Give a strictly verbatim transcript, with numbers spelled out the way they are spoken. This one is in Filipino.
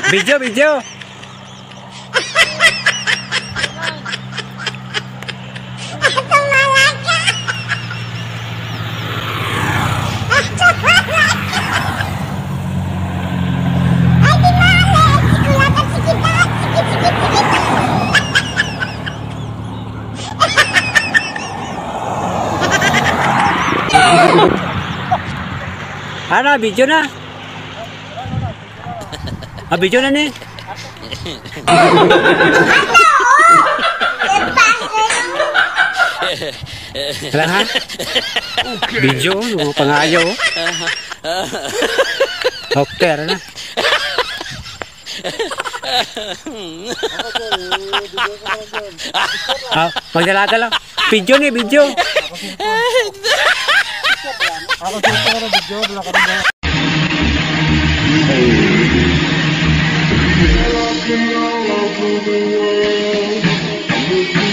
Video, video. Ano, video na? Ah, video na ni? Wala ha? Video, mga pangayaw. Dokter na. Ah, magdalaga lang. Video ni, video. Ako sa pero video wala ka na. Hey.